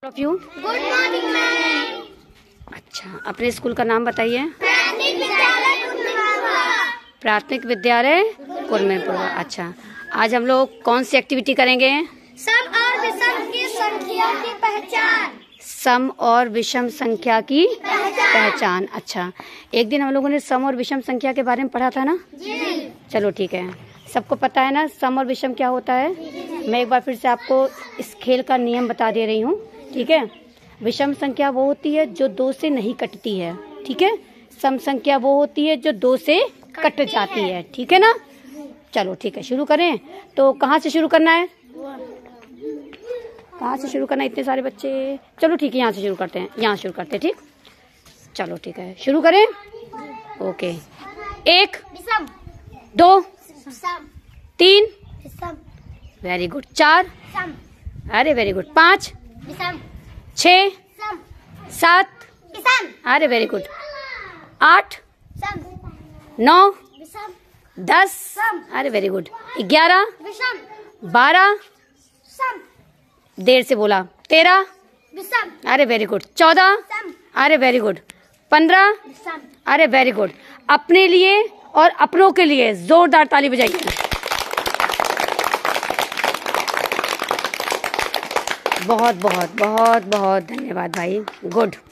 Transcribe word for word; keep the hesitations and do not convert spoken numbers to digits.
Of you good morning ma'am. अच्छा, अपने school का नाम बताइए। प्राथमिक विद्यालय कुरमेपुरा। प्राथमिक विद्यालय कुरमेपुरा। अच्छा, आज हम लोग कौन सी एक्टिविटी करेंगे? सम और विषम की संख्या की पहचान। सम और विषम संख्या की पहचान। पहचान। अच्छा, एक दिन हम लोगों ने सम और विषम संख्या के बारे में पढ़ा था ना? जी। चलो ठीक है, सबको पता है ना सम और विषम क्या होता है? मैं एक बार फिर से आपको इस खेल का नियम बता दे रही हूँ, ठीक है। विषम संख्या वो होती है जो दो से नहीं कटती है, ठीक है। सम संख्या वो होती है जो दो से कट जाती है, ठीक है ना। चलो ठीक है, शुरू करें। तो कहाँ से शुरू करना है? कहाँ से शुरू करना है? इतने सारे बच्चे। चलो ठीक है, यहाँ से शुरू करते हैं, यहाँ शुरू करते हैं, ठीक। चलो ठीक है, शुरू करें। ओके, एक, विषम। दो, सम। तीन, विषम। वेरी गुड, चार, सम। अरे वेरी गुड, पाँच, विषम। छः, सम। सात, विषम। अरे वेरी गुड, आठ, सम। नौ, विषम। दस, सम। अरे वेरी गुड, ग्यारह, विषम। बारह, सम। देर से बोला, तेरह, विषम। अरे वेरी गुड, चौदह, सम। अरे वेरी गुड, पंद्रह, विषम। अरे वेरी गुड। अपने लिए और अपनों के लिए जोरदार ताली बजाइए। बहुत बहुत बहुत बहुत धन्यवाद भाई, गुड।